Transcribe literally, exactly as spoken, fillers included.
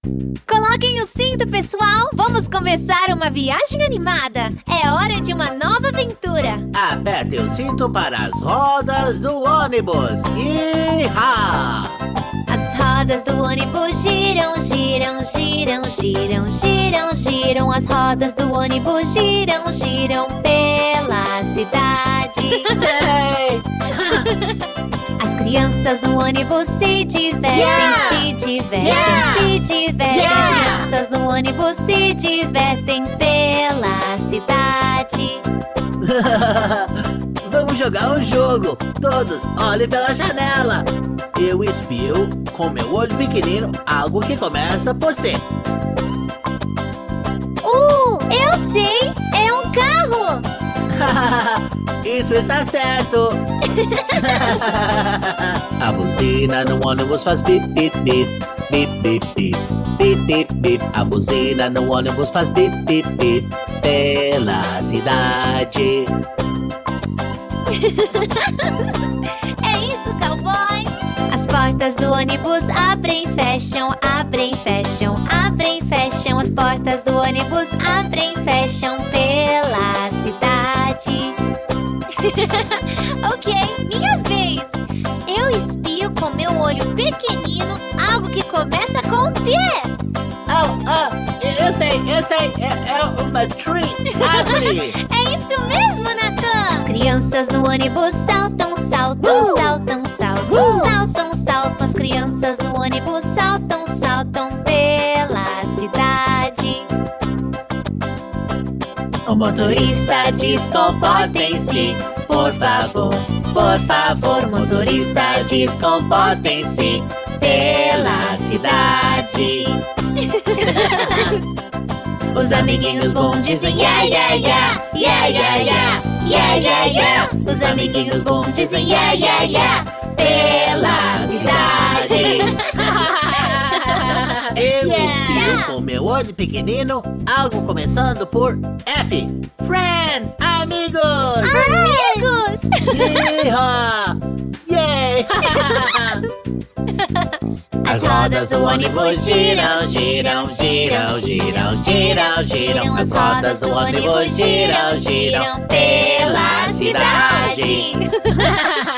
Coloquem o cinto, pessoal! Vamos começar uma viagem animada! É hora de uma nova aventura! Aperte o cinto para as rodas do ônibus! Iha! As rodas do ônibus giram, giram, giram, giram, giram, giram. As rodas do ônibus giram, giram pela cidade. As crianças no ônibus se divertem, Yeah! se divertem, Yeah! se divertem. Yeah! As crianças no ônibus se divertem pela cidade. Vamos jogar um jogo! Todos olhem pela janela! Eu espio com meu olho pequenino algo que começa por C. Uh, eu sei! É um carro! Isso está certo! A buzina no ônibus faz bip, bip, bip, bip, bip, bip, bip, bip, bip. A buzina no ônibus faz bip, bip, bip, pela cidade. É isso, cowboy! As portas do ônibus abrem, fecham, abrem, fecham, abrem, fecham. As portas do ônibus abrem, fecham pela cidade. Ok, minha vez! Eu espio com meu olho pequenino algo que começa com T. Oh, oh, eu sei, eu sei, é, é uma tree, árvore. É isso mesmo, Natan! As crianças no ônibus saltam, saltam, Uh! saltam, saltam, Uh! saltam, saltam. As crianças no ônibus saltam, saltam pela cidade. O motorista diz: comportem-se, por favor, por favor. O motorista diz: comportem-se pela cidade. Os amiguinhos Boom dizem yeah, yeah, yeah, yeah, yeah, yeah, yeah, yeah, yeah. Os amiguinhos Boom dizem yeah, yeah, yeah, pela cidade. Eu Yeah! espio com meu olho pequenino algo começando por F. Friends, amigos. Amigos! Yeehaw! Yay! As rodas do ônibus giram, giram, giram, giram, giram, giram. As rodas do ônibus giram, giram pela cidade.